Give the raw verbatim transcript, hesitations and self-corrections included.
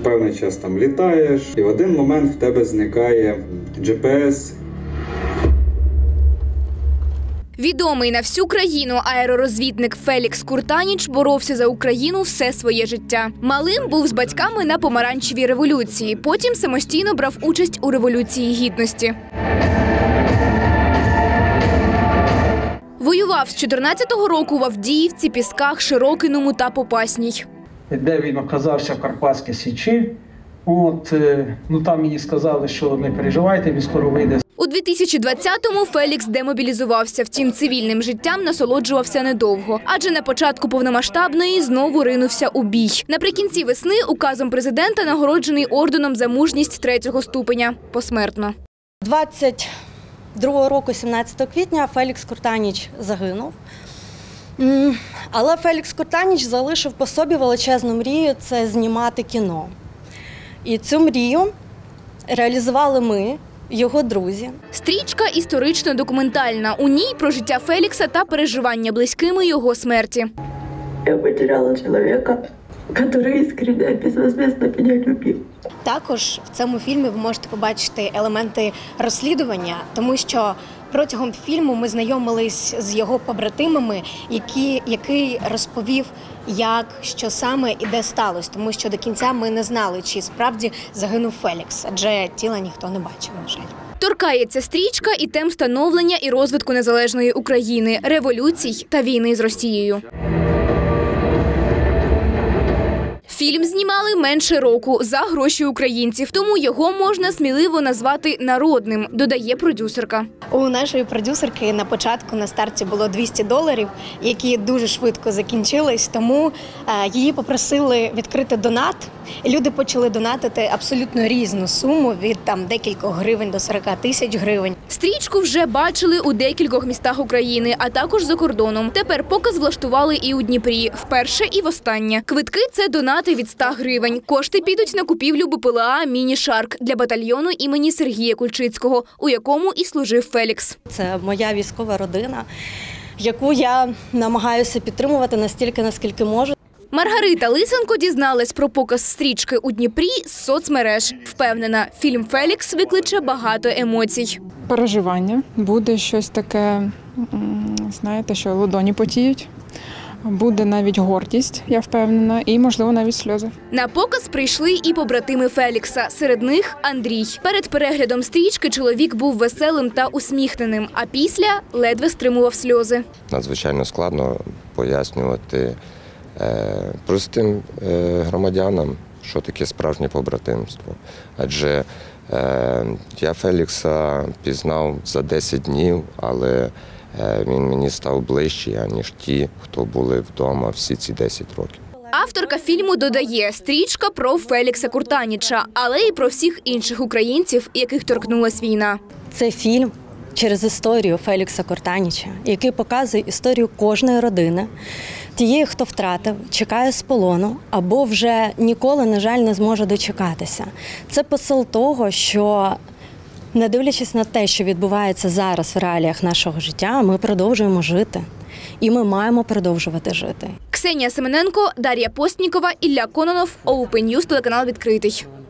певний час там літаєш, і в один момент в тебе зникає джі пі ес. Відомий на всю країну аеророзвідник Фелікс Куртаніч боровся за Україну все своє життя. Малим був з батьками на помаранчевій революції, потім самостійно брав участь у Революції Гідності. Воював з чотирнадцятого року в Авдіївці, Пісках, Широкиному та Попасній. Де він оказався в Карпатській Січі, от, ну там мені сказали, що не переживайте, він скоро вийде. У дві тисячі двадцятому Фелікс демобілізувався, втім цивільним життям насолоджувався недовго. Адже на початку повномасштабної знову ринувся у бій. Наприкінці весни указом президента нагороджений орденом за мужність третього ступеня. Посмертно. двадцять другого року, сімнадцятого квітня, Фелікс Куртаніч загинув. Але Фелікс Куртаніч залишив по собі величезну мрію – це знімати кіно. І цю мрію реалізували ми, його друзі. Стрічка історично-документальна. У ній про життя Фелікса та переживання близькими його смерті. Я потеряла чоловіка, який іскренне, безвозмездно мене любив. Також в цьому фільмі ви можете побачити елементи розслідування, тому що протягом фільму ми знайомились з його побратимами, які, який розповів, як, що саме і де сталося, тому що до кінця ми не знали, чи справді загинув Фелікс, адже тіла ніхто не бачив, на жаль. Торкається стрічка і тем становлення і розвитку незалежної України, революцій та війни з Росією. Фільм знімали менше року за гроші українців, тому його можна сміливо назвати народним, додає продюсерка. У нашої продюсерки на початку, на старті було двісті доларів, які дуже швидко закінчились, тому її попросили відкрити донат. І люди почали донатити абсолютно різну суму, від там декількох гривень до сорока тисяч гривень. Стрічку вже бачили у декількох містах України, а також за кордоном. Тепер показ влаштували і у Дніпрі. Вперше і востаннє. Квитки – це донати від ста гривень. Кошти підуть на купівлю Б П Л А «Міні-Шарк» для батальйону імені Сергія Кульчицького, у якому і служив Фелікс. Це моя військова родина, яку я намагаюся підтримувати настільки, наскільки можу. Маргарита Лисенко дізналась про показ стрічки у Дніпрі з соцмереж. Впевнена, фільм «Фелікс» викличе багато емоцій. Переживання. Буде щось таке, знаєте, що ладоні потіють. Буде навіть гордість, я впевнена, і, можливо, навіть сльози. На показ прийшли і побратими Фелікса. Серед них Андрій. Перед переглядом стрічки чоловік був веселим та усміхненим, а після ледве стримував сльози. Надзвичайно складно пояснювати е, простим е, громадянам, що таке справжнє побратимство. Адже е, я Фелікса пізнав за десять днів, але він мені став ближчий, аніж ті, хто були вдома всі ці десять років. Авторка фільму додає, стрічка про Фелікса Куртаніча, але й про всіх інших українців, яких торкнулась війна. Це фільм через історію Фелікса Куртаніча, який показує історію кожної родини, тієї, хто втратив, чекає з полону або вже ніколи, на жаль, не зможе дочекатися. Це посил того, що не дивлячись на те, що відбувається зараз в реаліях нашого життя, ми продовжуємо жити. І ми маємо продовжувати жити. Ксенія Семененко, Дар'я Постнікова, Ілля Кононов, Open News, телеканал «Відкритий».